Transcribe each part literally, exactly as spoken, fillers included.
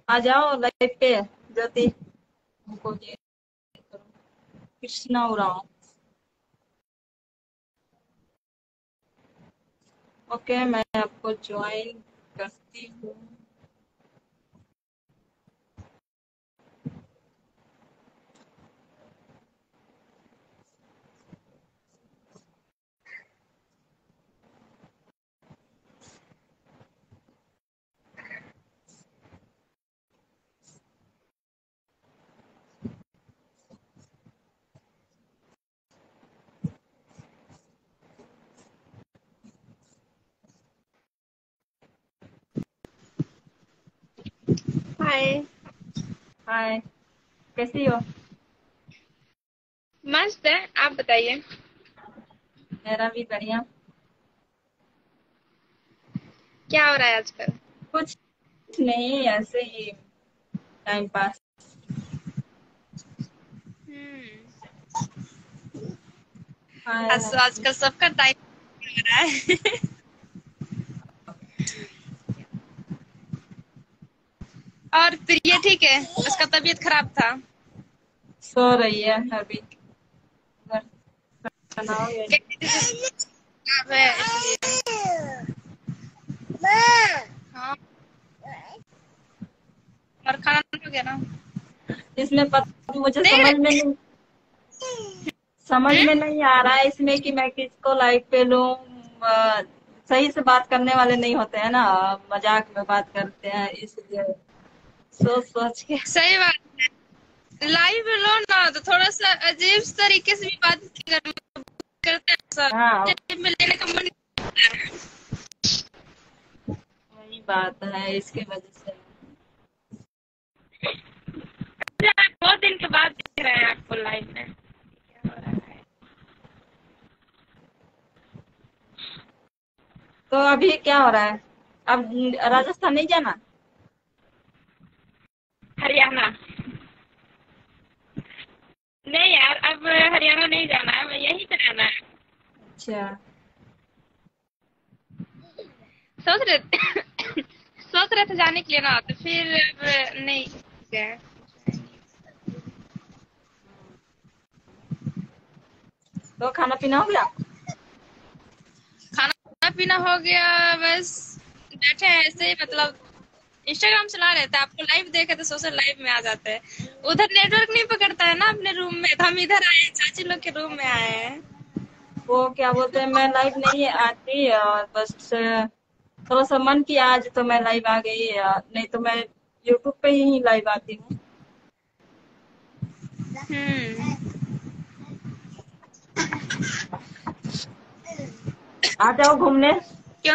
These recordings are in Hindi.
आ जाओ लाइव पे ज्योति, हमको ये कृष्णा उरांव। ओके मैं आपको ज्वाइन करती हूँ। हाय। हाय, कैसी हो? मस्त है, आप बताइए। मेरा भी बढ़िया। क्या हो रहा है आजकल? कुछ नहीं, ऐसे ही टाइम पास। हम्म। हाँ, आज आजकल सबका टाइम हो रहा है। और प्रिय ठीक है, उसका तबीयत खराब था। सो रही है अभी। बनाओगे? खराब है इसलिए। हाँ। और खाना हो गया ना? इसमें पता मुझे देख समझ में रहे। नहीं समझ में हम्म? नहीं आ रहा है इसमें कि मैं किसको लाइक पे लूं। अ, सही से बात करने वाले नहीं होते हैं ना, मजाक में बात करते हैं, इसलिए सोच सोच के। सही बात है, लाइव लो ना तो थोड़ा सा अजीब तरीके से भी बात करते हैं सब। हाँ, लाइव में लेने का मन नहीं करता है। वही बात है, इसकी वजह से। बहुत दिन के बाद देख रहे हैं आपको लाइव में। क्या हो रहा है? तो अभी क्या हो रहा है? अब राजस्थान नहीं जाना? हरियाणा। नहीं यार, अब हरियाणा नहीं जाना है, मैं यहीं पे रहना है। अच्छा। सोच रहे सोच रहे थे जाने के लिए ना, तो फिर अब नहीं गए। तो खाना पीना हो गया? खाना पीना हो गया, बस बैठे हैं ऐसे ही, मतलब इंस्टाग्राम चला रहे थे, आपको लाइव देखे तो सोशल लाइव में आ जाते हैं। उधर नेटवर्क नहीं पकड़ता है ना अपने रूम में, तो हम इधर आए हैं, चाची लोग के रूम में आए हैं। वो क्या बोलते हैं, मैं लाइव नहीं आती, और बस थोड़ा सा मन किया आज तो मैं लाइव आ गई, नहीं तो मैं यूट्यूब पे ही लाइव आती हूँ। हम्म। आ जाओ घूमने। क्यों?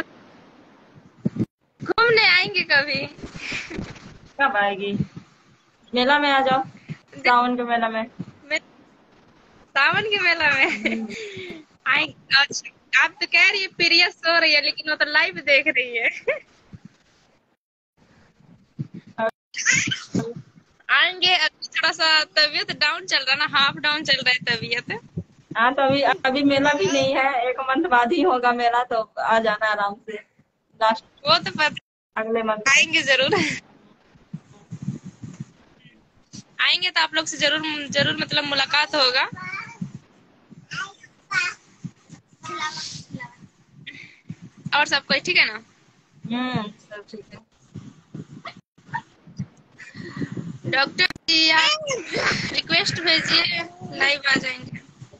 घूमने आएंगे कभी। कब आएगी? मेला में आ जाओ, सावन के मेला में। मैं सावन के मेला में हम्म। आएंगे। अच्छा, आप तो कह रही है प्रिया सो रही है, लेकिन वो तो लाइव देख रही है। आएंगे, अभी थोड़ा सा तबीयत डाउन चल रहा है ना, हाफ डाउन चल रहा है तबीयत। हाँ, तो अभी अभी मेला भी नहीं है, एक मंथ बाद ही होगा मेला, तो आ जाना आराम से, लास्ट वो तो पता। अगले मंथ में। आएंगे जरूर। आएंगे तो आप लोग से जरूर जरूर मतलब मुलाकात होगा। और सब कोई ठीक है ना? हम्म, सब ठीक है। डॉक्टर जी आप रिक्वेस्ट भेजिए, लाइव आ जाएंगे।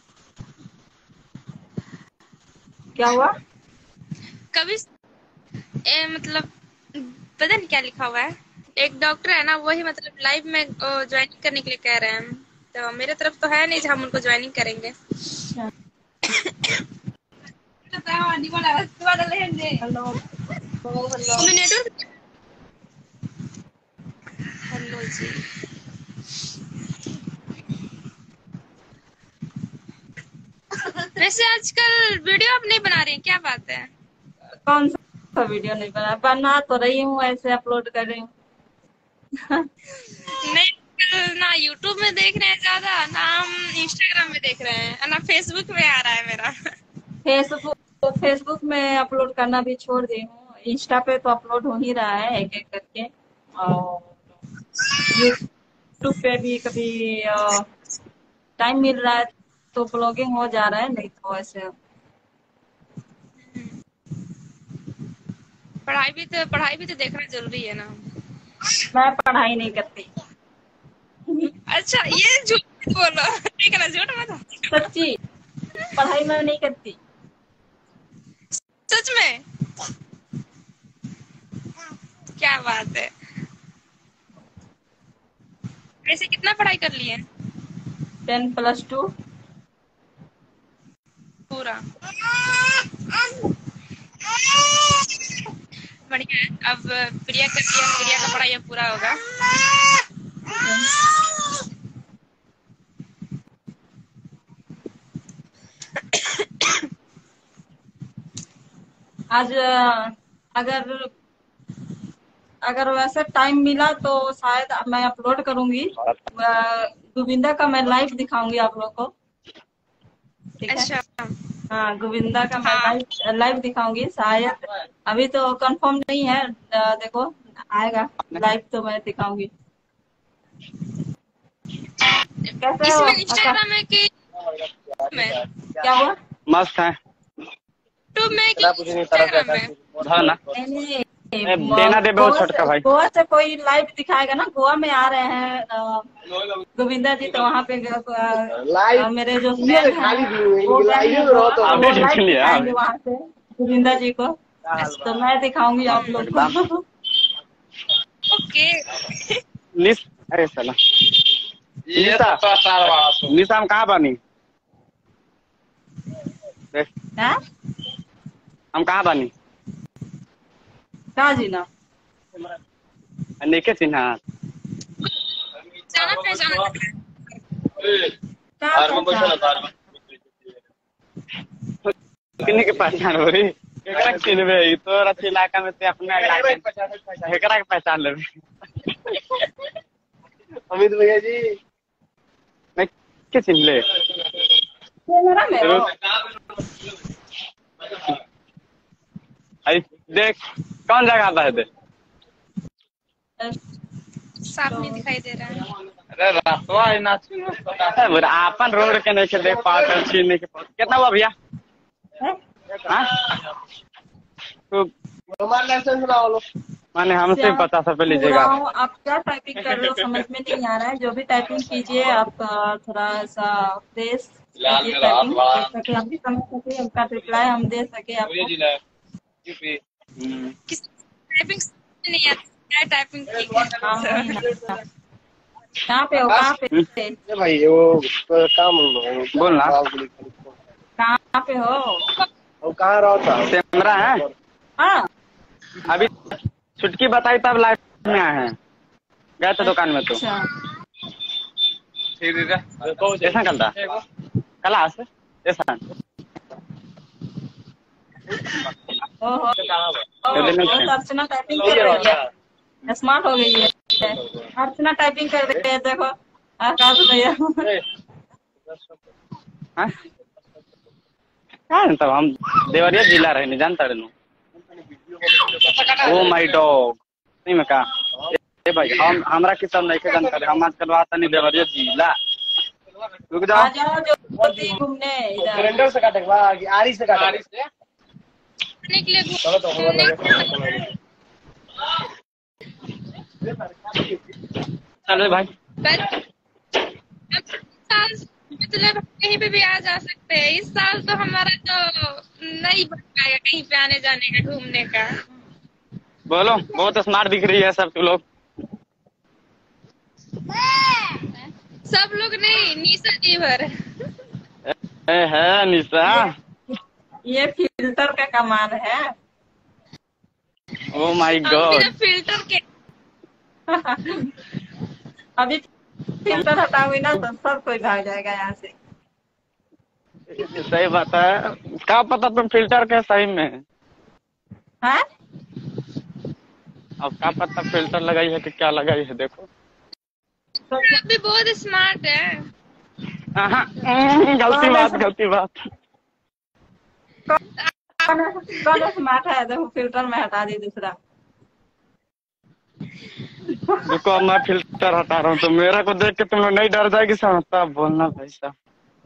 क्या हुआ? कभी ए, मतलब पता नहीं क्या लिखा हुआ है। एक डॉक्टर है ना, वही मतलब लाइव में ज्वाइनिंग करने के लिए कह रहे हैं, तो मेरे तरफ तो है नहीं जो हम उनको ज्वाइनिंग करेंगे। अच्छा। Hello, hello. नेटवर्क। हेलो जी। वैसे आजकल वीडियो आप नहीं बना रही हैं, क्या बात है? कौन सा वीडियो नहीं बना बना तो रही हूँ, ऐसे अपलोड कर रही हूँ। नहीं, ना यूट्यूब में देख रहे हैं ज्यादा, ना हम इंस्टाग्राम में देख रहे हैं, ना फेसबुक में आ रहा है मेरा। फेसबुक फेसबुक में अपलोड करना भी छोड़ दी हूँ, इंस्टा पे तो अपलोड हो ही रहा है एक एक करके। और यूट्यूब पे भी कभी टाइम मिल रहा है तो ब्लॉगिंग हो जा रहा है, नहीं तो ऐसे। पढ़ाई भी तो पढ़ाई भी तो देखना जरूरी है ना। मैं पढ़ाई नहीं करती। अच्छा, ये झूठ मत बोलो, ठीक है ना, झूठ मत बोलो। सच्ची, पढ़ाई मैं नहीं करती। सच में? क्या बात है। ऐसे कितना पढ़ाई कर लिए? Ten plus two. पूरा? बढ़िया है। अब प्रिया कर दिया, प्रिया का पढ़ाई अब पूरा होगा। आज अगर अगर वैसे टाइम मिला तो शायद मैं अपलोड करूंगी। गोविंदा का मैं लाइव दिखाऊंगी आप लोग को, ठीक है? अच्छा। हाँ, गोविंदा का मैं हाँ। लाइव लाइव दिखाऊंगी शायद। अभी तो कंफर्म नहीं है, देखो आएगा लाइव तो मैं दिखाऊंगी। कैसे हो? इसमें इंस्टाग्राम है कि में? क्या हुआ? मस्त है। यूट्यूब में कि इंस्टाग्राम में? हाँ ना, नहीं, देना दे बहुत छोटका भाई। गोवा से कोई लाइव दिखाएगा ना, गोवा में आ रहे हैं गोविंदा जी, तो वहाँ पे मेरे जो फ्रेंड हैं वो आएंगे वहाँ से गोविंदा जी को, तो मैं दिखाऊंगी आप लोग को। ओके। निस अरे साला निशा, निशा हम कहाँ बनी? हम कहाँ बनी? का जी ना नेके चिन्हा जाना पहचाना किन्हीं के पहचान हो रही एकरा के चिन्हबे ई तो रति इलाका में ते अपना इलाका एकरा के पहचान लेबे। अमित भैया जी मैं के चिन्ह ले कैमरा में हो? आई देख कौन जगह पे है दे साफ नहीं दिखाई दे रहा है। अरे रातवा है ना अपन रोड के नहीं के देख पाकर छीनने के कितना हुआ भैया? हाँ तो माने हमसे पचास रुपए लीजिएगा। आप क्या टाइपिंग कर रहे हो समझ में नहीं आ रहा है। जो भी टाइपिंग कीजिए आप थोड़ा सा तेज कीजिए टाइपिंग, ताकि हम भी समझ सके, उनका रिप्लाई हम दे सके आपको। किस टाइपिंग नहीं आती? क्या टाइपिंग की है? कहाँ पे हो? कहाँ पे भाई वो काम बोलना कहाँ पे हो? वो कहाँ रहता है? कैमरा है। हाँ अभी छुटकी बताई तब लाइव में आए हैं, गए थे दुकान में तो। ऐसा करता क्लास ऐसा ओहो, अर्चना टाइपिंग कर रही है, स्मार्ट हो गई है। अर्चना टाइपिंग कर रही है, देखो आकाश भैया। तब हम देवरिया जिला रहे नहीं जानता रहे। ओ माय डॉग नहीं मैं कहा ए भाई हम हमरा की सब नहीं के जानता रहे। हम आज करवाता नहीं देवरिया जिला। रुक जाओ, आ जाओ ज्योति घूमने इधर। ग्राइंडर से काटेगा कि आरी से काटेगा? घूमने के लिए चलो तो चलो भाई। मतलब कहीं पे भी आ जा सकते हैं। इस साल तो हमारा तो नहीं बन पाएगा कहीं पे आने जाने का, घूमने का। बोलो बहुत स्मार्ट दिख रही है सब तुम लोग। सब लोग नहीं, निशा जी भर ए है निशा। ये फिल्टर का कमाल है। ओ माय गॉड, फिल्टर के अभी फिल्टर हटाओगे ना तो सब कोई भाग जाएगा यहाँ से। सही बात है। क्या पता तुम फिल्टर के सही में है? अब क्या पता फिल्टर लगाई है कि क्या लगाई है। देखो आप भी बहुत स्मार्ट है। गलती बात गलती बात। कौन स्मार्ट है? देखो फिल्टर में हटा दी दूसरा। रुको मैं फिल्टर हटा रहा हूँ, तो मेरा को देख के तुम लोग नहीं डर जाएगी समझता बोलना भाई साहब।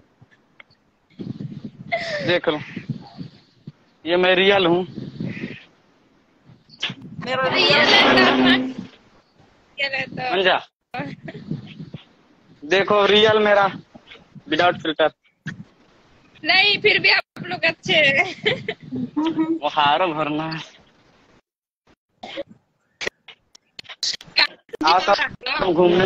देख लो ये मैं रियल हूँ। मेरा मंजा देखो रियल मेरा विदाउट फिल्टर। नहीं फिर भी आप लोग अच्छे हैं। वो हारो भरना है। आओ तो घूमने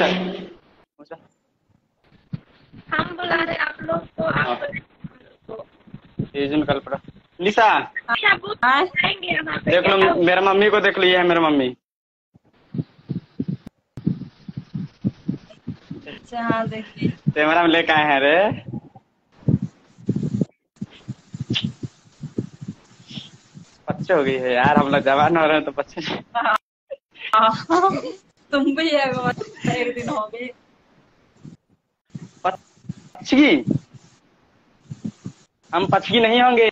हम बुला रहे आप लोग तो आप कल पड़ा। लिसा देख लो मेरा मम्मी को देख लिया है मेरा मम्मी। अच्छा हाँ देखिए कैमरा में लेके आए हैं रे। बच्चे हो गई है यार, हम लोग जवान हो रहे हैं तो बच्चे। तुम भी है एक दिन हो गए पक्षी। हम पक्षी नहीं होंगे।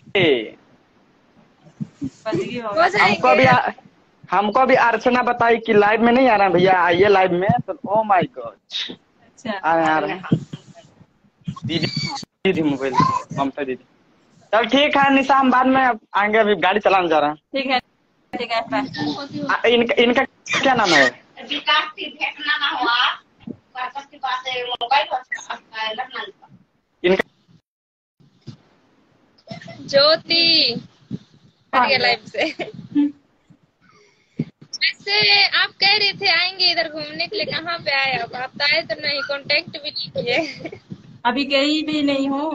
हमको अभी हमको भी अर्चना बताई कि लाइव में नहीं आ रहा भैया, आइए लाइव में। तो ओ माय गॉड आ रहे हैं दीदी दीदी मोबाइल ममता दीदी। चल ठीक है निशा हम बाद में आएंगे, अभी गाड़ी चलाने जा रहे हैं। ठीक है ठीक है। इनका इनका क्या नाम है? इनका ज्योति लाइव से। वैसे आप कह रहे थे आएंगे इधर घूमने के लिए, कहाँ पे आए अब? आप आए तो नहीं, कांटेक्ट भी नहीं किए। अभी गई भी नहीं हूँ,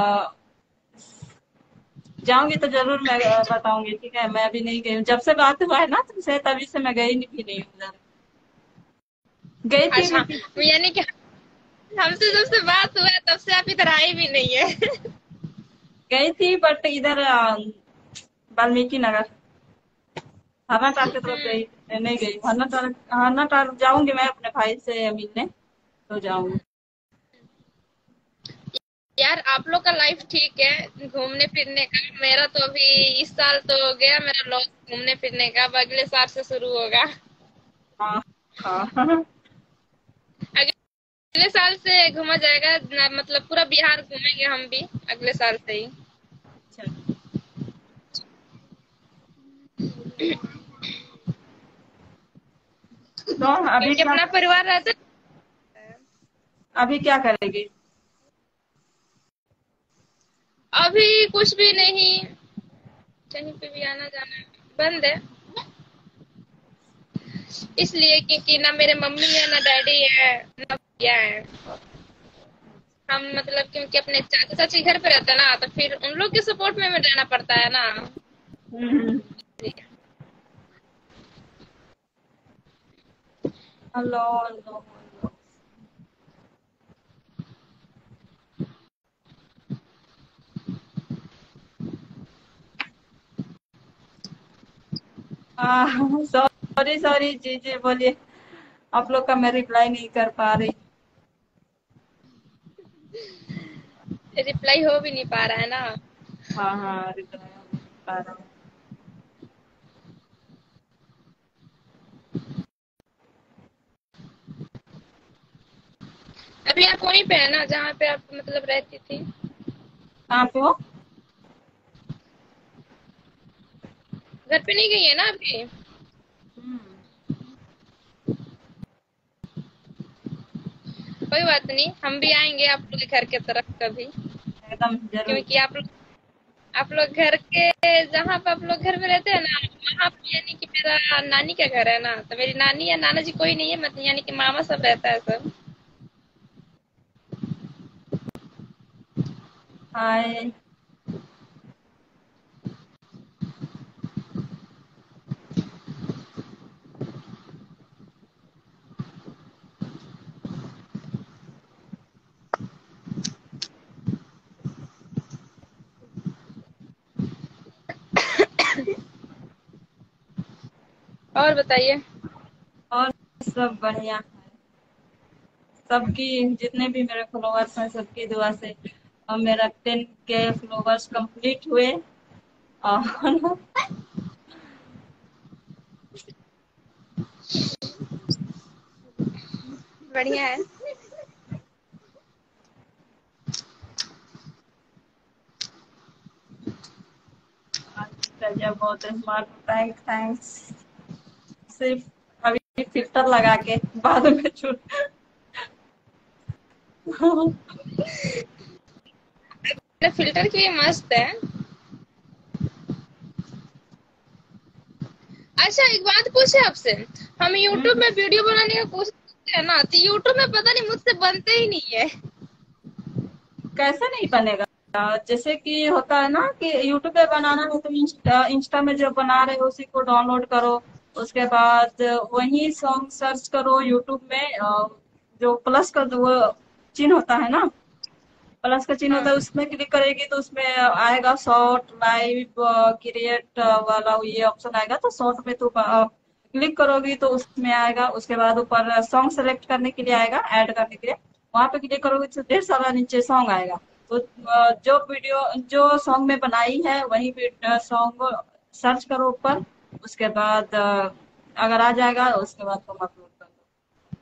जाऊंगी तो जरूर मैं बताऊंगी। ठीक है मैं अभी नहीं गई हूँ, जब से बात हुआ है ना तुमसे तभी से मैं गई भी नहीं हूँ उधर। गई थी अच्छा, यानी कि हमसे जब से बात हुआ है तब से आप इधर आई भी नहीं है। गई थी बट इधर वाल्मीकि नगर हरना टार की तरफ गई नहीं गई। हरना टार हरना टार जाऊंगी मैं अपने भाई से मिलने तो जाऊंगी। यार आप लोग का लाइफ ठीक है घूमने फिरने का, मेरा तो अभी इस साल तो हो गया मेरा लॉस घूमने फिरने का, अब अगले साल से शुरू होगा। हाँ हाँ अगले साल से घूमा जाएगा, मतलब पूरा बिहार घूमेंगे हम भी अगले साल से ही। तो अभी क्या अपना परिवार रहता अभी क्या करेगी? अभी कुछ भी नहीं, कहीं पे भी आना जाना बंद है, इसलिए क्योंकि ना मेरे मम्मी है ना डैडी है ना भैया है। हम मतलब क्योंकि अपने चाचा चाची घर पे रहते हैं ना, तो फिर उन लोग के सपोर्ट में रहना पड़ता है ना। हेलो हेलो सॉरी सॉरी जी जी बोलिए। आप लोग का मैं रिप्लाई नहीं कर पा रही। रिप्लाई हो भी नहीं पा रहा है ना। हाँ हाँ रिप्लाई हो नहीं पा रहा हूँ। अभी आप वहीं पे है ना जहाँ पे आप मतलब रहती थी? कहाँ पे हो? घर पे नहीं गई है ना अभी? कोई बात नहीं, हम भी आएंगे आप लोग के घर के तरफ कभी, एकदम जरूर। क्योंकि आप लोग आप लोग घर के जहाँ पे आप लोग घर में रहते हैं ना वहाँ पे यानी कि मेरा नानी का घर है ना, तो मेरी नानी या नाना जी कोई नहीं है, मतलब यानी कि मामा सब रहता है सब। हाय और बताइए। और सब बढ़िया है, सबकी जितने भी मेरे फॉलोअर्स हैं सबकी दुआ से और मेरा टेन के फॉलोअर्स कंप्लीट हुए और बढ़िया है। बहुत स्मार्ट, थैंक्स थैंक्स। सिर्फ अभी फिल्टर लगा के बाद में छूट। फिल्टर की भी मस्त है। अच्छा एक बात पूछे आपसे, हम YouTube में वीडियो बनाने की कोशिश करते हैं ना, तो YouTube में पता नहीं मुझसे बनते ही नहीं है। कैसे नहीं बनेगा? जैसे कि होता है ना कि यूट्यूब पे बनाना है तो इंस्टा, इंस्टा में जो बना रहे हो उसी को डाउनलोड करो, उसके बाद वही सॉन्ग सर्च करो यूट्यूब में, जो प्लस का वो चिन्ह होता है ना, प्लस का चिन्ह होता है, हाँ। उसमें क्लिक करेगी तो उसमें आएगा शॉर्ट लाइव क्रिएट वाला, ये ऑप्शन आएगा तो शॉर्ट में तो क्लिक करोगी तो उसमें आएगा। उसके बाद ऊपर सॉन्ग सेलेक्ट करने के लिए आएगा, ऐड करने के लिए, वहां पे क्लिक करोगे तो ढेर सारा नीचे सॉन्ग आएगा। तो जो वीडियो जो सॉन्ग में बनाई है वही सॉन्ग सर्च करो ऊपर, उसके बाद अगर आ जाएगा उसके बाद तुम अपलोड कर दो।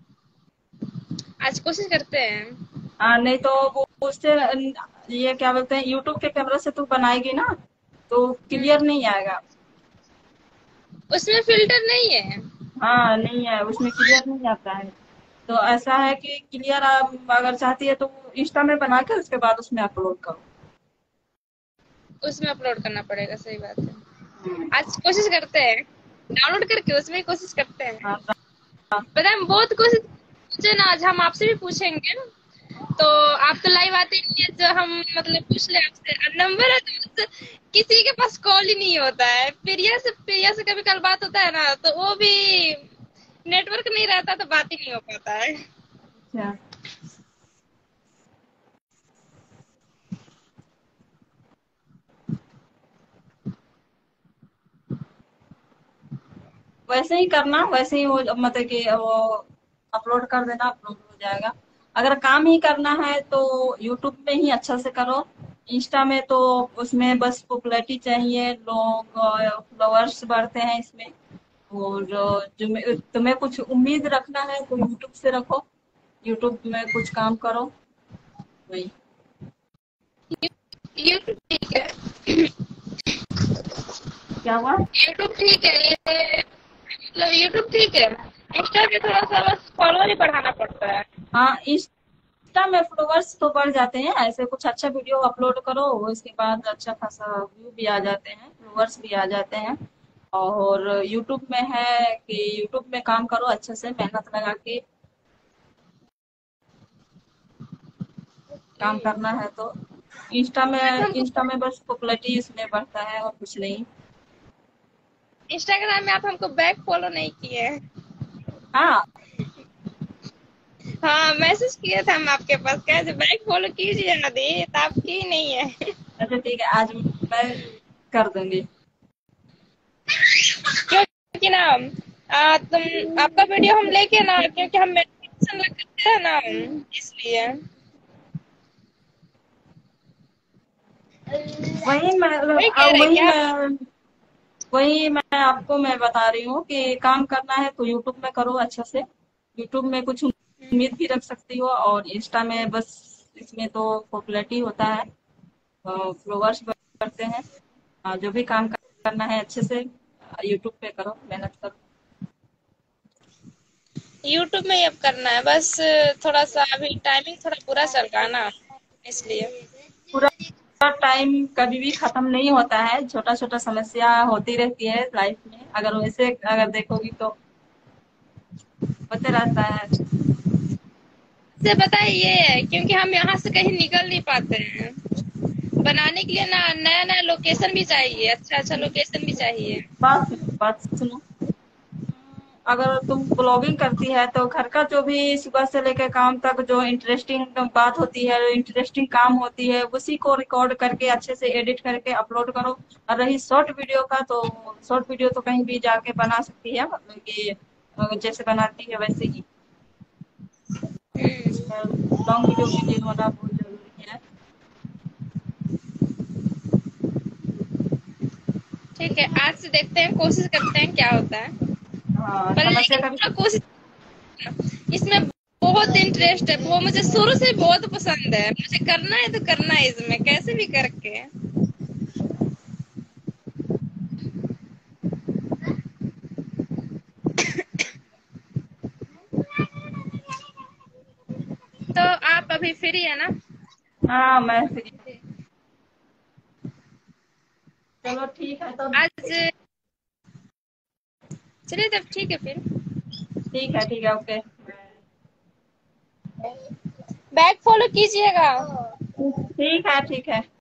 आज कोशिश करते हैं। हाँ, नहीं तो वो उससे ये क्या बोलते हैं, यूट्यूब के कैमरा से तू बनाएगी ना तो क्लियर नहीं आएगा। उसमें फिल्टर नहीं है। हाँ नहीं है, उसमें क्लियर नहीं आता है। तो ऐसा है कि क्लियर आप अगर चाहती है तो इंस्टा में बना के उसके बाद उसमें अपलोड करो। उसमें अपलोड करना पड़ेगा, सही बात है। आज कोशिश करते हैं, डाउनलोड करके उसमें कोशिश करते हैं। हाँ, पता है बहुत कोशिश सोचे ना, आज हम आपसे भी पूछेंगे, तो आप तो लाइव आते नहीं है, जो हम मतलब पूछ ले आपसे नंबर है तो किसी के पास कॉल ही नहीं होता है। प्रिया से प्रिया से कभी कल बात होता है ना तो वो भी नेटवर्क नहीं रहता तो बात ही नहीं हो पाता है। अच्छा। वैसे ही करना, वैसे ही वो मतलब कि वो अपलोड कर देना, अपलोड हो जाएगा। अगर काम ही करना है तो यूट्यूब में ही अच्छा से करो। इंस्टा में तो उसमें बस पॉपुलैरिटी चाहिए, लोग फॉलोअर्स बढ़ते हैं इसमें, और जो तुम्हें कुछ उम्मीद रखना है तो यूट्यूब से रखो, यूट्यूब में कुछ काम करो वही। यूट्यूब ठीक है। क्या हुआ? यूट्यूब ठीक है, ये मतलब यूट्यूब ठीक है, इंस्टा पे थोड़ा सा बस फॉलोअर ही बढ़ाना पड़ता है। हाँ, इंस्टा में फॉलोअर्स तो बढ़ जाते हैं, ऐसे कुछ अच्छा वीडियो अपलोड करो उसके बाद अच्छा खासा व्यू भी आ जाते हैं, फॉलोअर्स भी आ जाते हैं। और यूट्यूब में है कि यूट्यूब में काम करो अच्छे से, मेहनत लगा के काम करना है तो। इंस्टा में इंस्टा में बस पॉपुलैरिटी इसमें बढ़ता है और कुछ नहीं। इंस्टाग्राम में आप हमको बैक फॉलो नहीं किए। हाँ हाँ मैसेज किए थे हम आपके पास, कैसे बैक फॉलो कीजिए ना दी, तो आपकी ही नहीं है। अच्छा ठीक है, आज मैं कर दूंगी। क्योंकि ना आ, तुम आपका वीडियो हम लेके ना, क्योंकि हम मेडिटेशन करते हैं ना इसलिए। वही मैं वही कह रहे वही क्या? मैं वही मैं आपको मैं बता रही हूँ कि काम करना है तो यूट्यूब में करो अच्छे से। यूट्यूब में कुछ उम्मीद भी रख सकती हो, और इंस्टा में बस इसमें तो पॉपुलैरिटी होता है, फॉलोअर्स बढ़ते हैं। हाँ, जो भी काम करना है अच्छे से यूट्यूब पे करो, मेहनत करो। यूट्यूब में ही अब करना है बस, थोड़ा सा अभी टाइमिंग थोड़ा बुरा चल रहा है ना इसलिए। पूरा टाइम कभी भी खत्म नहीं होता है, छोटा छोटा समस्या होती रहती है लाइफ में, अगर वैसे अगर देखोगी तो होते रहता है। से बताए ये है क्योंकि हम यहाँ से कहीं निकल नहीं पाते हैं, बनाने के लिए ना नया नया लोकेशन भी चाहिए, अच्छा अच्छा लोकेशन भी चाहिए। बात बात सुनो, अगर तुम ब्लॉगिंग करती है तो घर का जो भी सुबह से लेकर काम तक जो इंटरेस्टिंग बात होती है, इंटरेस्टिंग काम होती है, उसी को रिकॉर्ड करके अच्छे से एडिट करके अपलोड करो। और रही शॉर्ट वीडियो का, तो शॉर्ट वीडियो तो कहीं भी जाके बना सकती है, मतलब कि जैसे बनाती है वैसे ही। लॉन्ग वीडियो के लिए होना बहुत जरूरी है। ठीक है, आज से देखते हैं, कोशिश करते हैं क्या होता है। हाँ, पर समस्या लेकिन का भी कोशिश इसमें इंटरेस्ट है, वो मुझे शुरू से बहुत पसंद है। मुझे करना है तो करना है इसमें, कैसे भी करके। तो आप अभी फ्री है ना? हाँ मैं फ्री। चलो ठीक है तो। आज चलिए तब ठीक है फिर। ठीक है ठीक है ओके। बैक फॉलो कीजिएगा। ठीक है ठीक है।